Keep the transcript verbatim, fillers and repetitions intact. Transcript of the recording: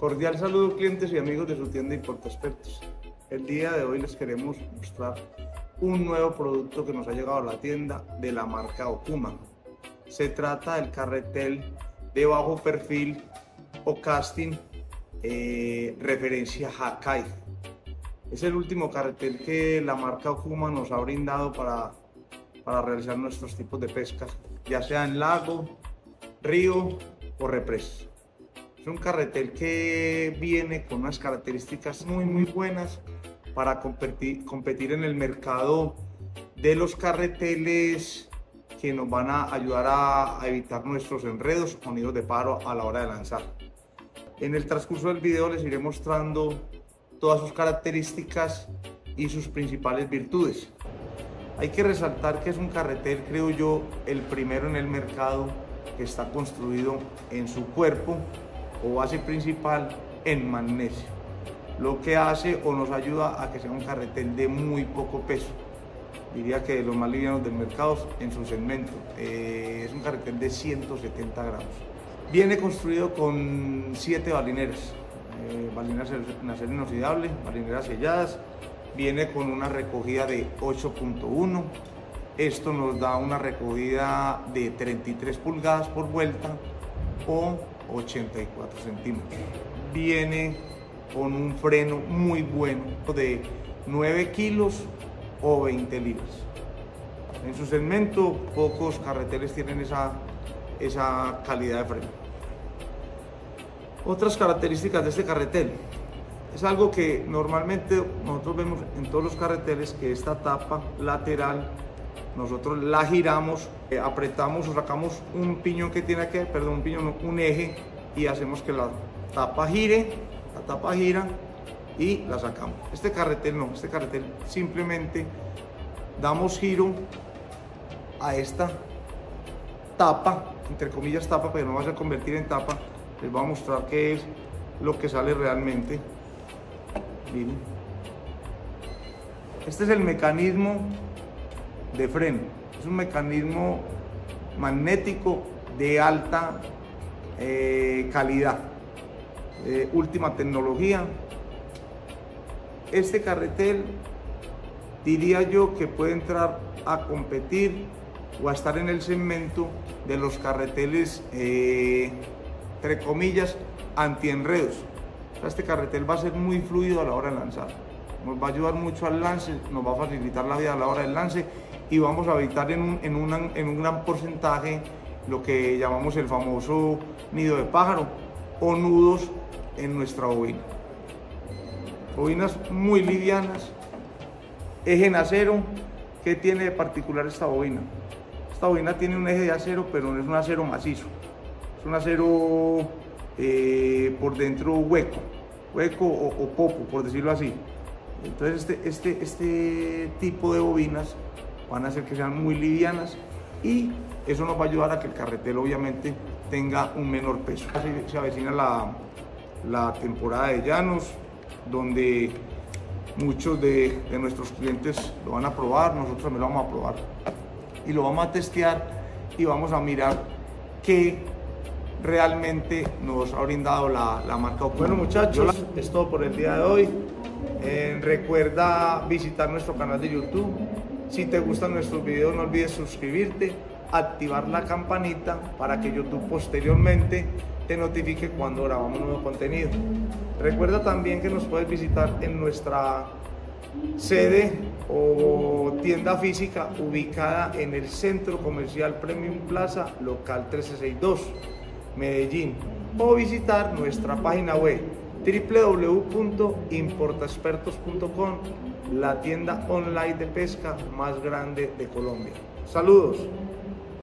Cordial saludo, clientes y amigos de su tienda ImportaExpertos. El día de hoy les queremos mostrar un nuevo producto que nos ha llegado a la tienda de la marca Okuma. Se trata del carretel de bajo perfil o casting eh, referencia Hakai. Es el último carretel que la marca Okuma nos ha brindado para, para realizar nuestros tipos de pescas, ya sea en lago, río o represas. Es un carretel que viene con unas características muy muy buenas para competir, competir en el mercado de los carreteles que nos van a ayudar a, a evitar nuestros enredos o nidos de paro a la hora de lanzar. En el transcurso del video les iré mostrando todas sus características y sus principales virtudes. Hay que resaltar que es un carretel, creo yo, el primero en el mercado que está construido en su cuerpo o base principal en magnesio, lo que hace o nos ayuda a que sea un carretel de muy poco peso, diría que de los más livianos del mercado en su segmento. Eh, es un carretel de ciento setenta gramos. Viene construido con siete balineras, eh, balineras en acero inoxidable, balineras selladas. Viene con una recogida de ocho punto uno. Esto nos da una recogida de treinta y tres pulgadas por vuelta o ochenta y cuatro centímetros. Viene con un freno muy bueno de nueve kilos o veinte libras. En su segmento pocos carreteles tienen esa, esa calidad de freno. Otras características de este carretel. Es algo que normalmente nosotros vemos en todos los carreteles, que esta tapa lateral nosotros la giramos, eh, apretamos o sacamos un piñón que tiene aquí, perdón, un piñón, no, un eje, y hacemos que la tapa gire, la tapa gira y la sacamos. Este carretel no, este carretel simplemente damos giro a esta tapa, entre comillas tapa, pero no va a convertir en tapa. Les voy a mostrar qué es lo que sale realmente. Miren. Este es el mecanismo de freno. Es un mecanismo magnético de alta eh, calidad, eh, última tecnología. Este carretel diría yo que puede entrar a competir o a estar en el segmento de los carreteles eh, entre comillas antienredos. O sea, este carretel va a ser muy fluido a la hora de lanzar, nos va a ayudar mucho al lance, nos va a facilitar la vida a la hora del lance, y vamos a evitar en un, en, una, en un gran porcentaje lo que llamamos el famoso nido de pájaro o nudos en nuestra bobina. Bobinas muy livianas, eje en acero. ¿Qué tiene de particular esta bobina? Esta bobina tiene un eje de acero, pero no es un acero macizo, es un acero eh, por dentro hueco, hueco o, o popo, por decirlo así. Entonces este, este, este tipo de bobinas van a hacer que sean muy livianas, y eso nos va a ayudar a que el carretel obviamente tenga un menor peso. Así se avecina la, la temporada de llanos, donde muchos de, de nuestros clientes lo van a probar, nosotros también lo vamos a probar y lo vamos a testear, y vamos a mirar qué realmente nos ha brindado la, la marca Okuma. Bueno, muchachos, es todo por el día de hoy. Eh, recuerda visitar nuestro canal de YouTube. Si te gustan nuestros videos, no olvides suscribirte, activar la campanita para que YouTube posteriormente te notifique cuando grabamos nuevo contenido. Recuerda también que nos puedes visitar en nuestra sede o tienda física ubicada en el Centro Comercial Premium Plaza, local trece sesenta y dos, Medellín, o visitar nuestra página web w w w punto importaexpertos punto com, la tienda online de pesca más grande de Colombia. Saludos.